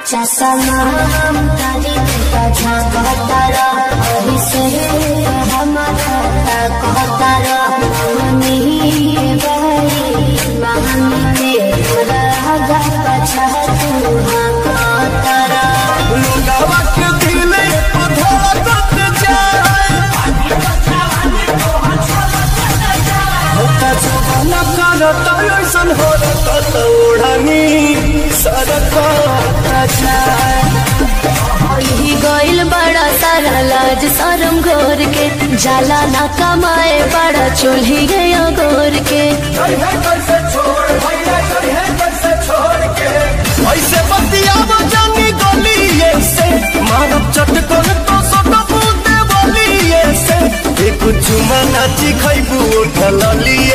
चसनाम तारी का झाकतारा अहि से हमारा कहतारा मनी गई महनी तेरा गा पछा तू कहतारा लुगावा के दिले धड़कत जाए होता जवाना करता ऐसन होता ओढ़नी सरकत जाए गइल बड़ा सारा लाज शरम घोर के जाला ना कमाए बड़ा चूल्ही गया गोर के ऐसे बतियाव जानी गलिए से मारब चटकन तो सोना बूंदे बोलिए से एक चुमा नाची खैबू उठल लिए